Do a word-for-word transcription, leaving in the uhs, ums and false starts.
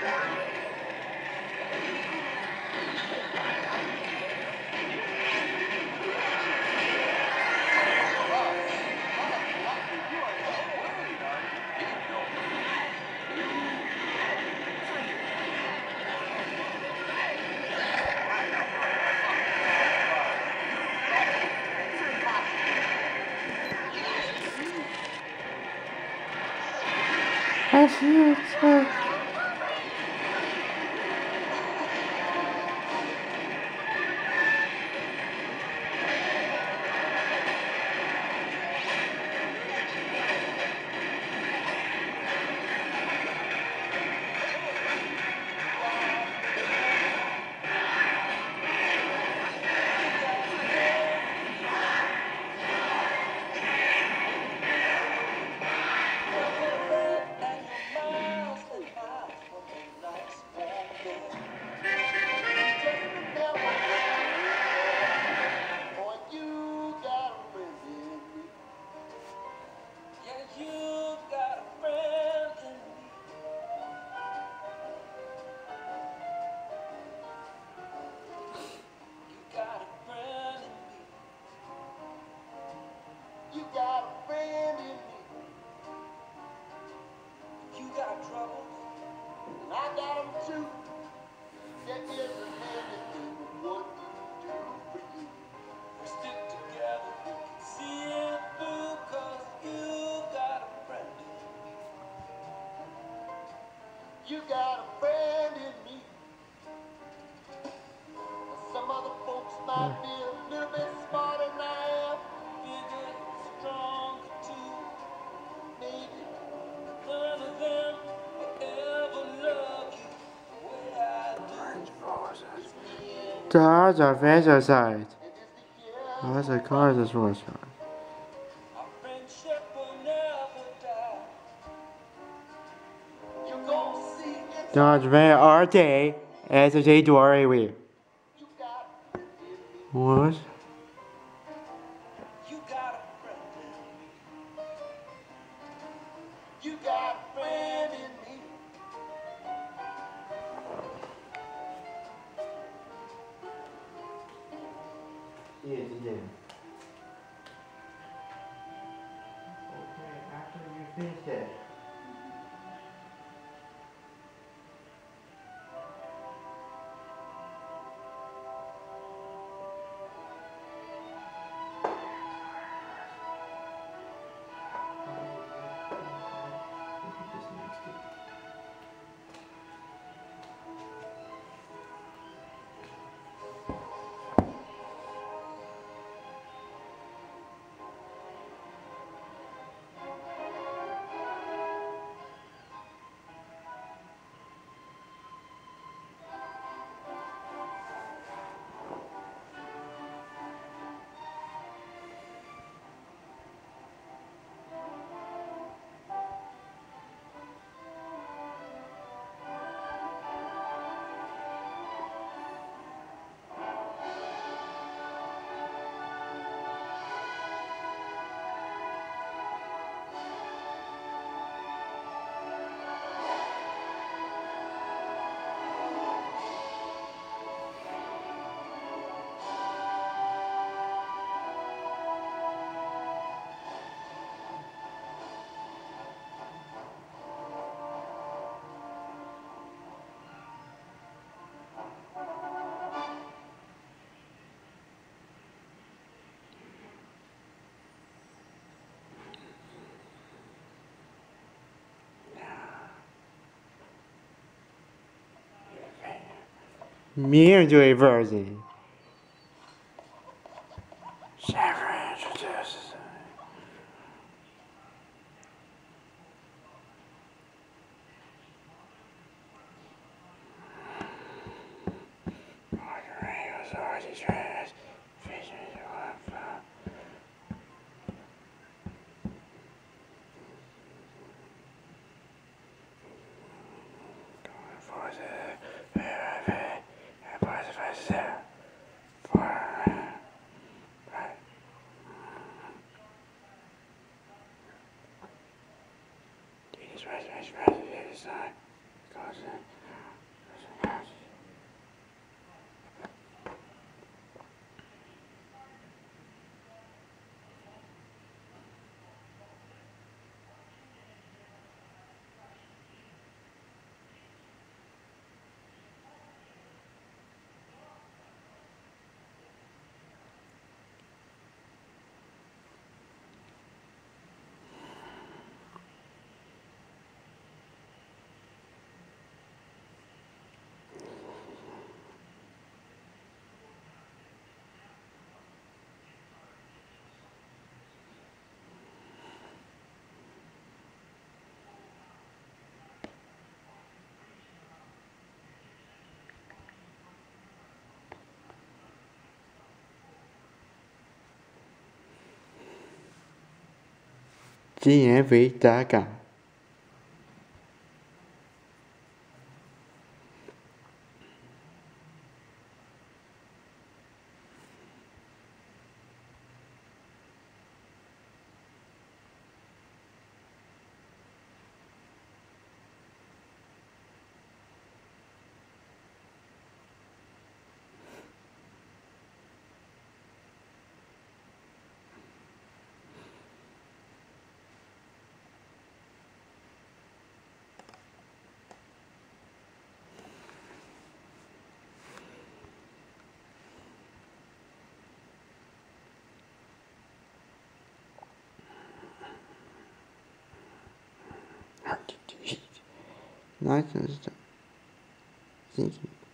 I see it, sir. You got a friend in me. Some other folks might be a little bit smarter than I am. Bigger, stronger too. Maybe none of them will ever love you the way I do. Cars are face side. What's the cars is wrong side? Our friendship will never die. You gon' see it's Dodge van R T as a J to R A W. you got a friend in me. What? You got a friend in me. You got a friend in me. Yes, it did. Okay, after you finish it. Me do a version. Sarah introduces. 竟然被打嘎。Nice and stuff. Thank you.